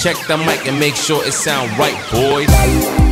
Check the mic and make sure it sound right, boys.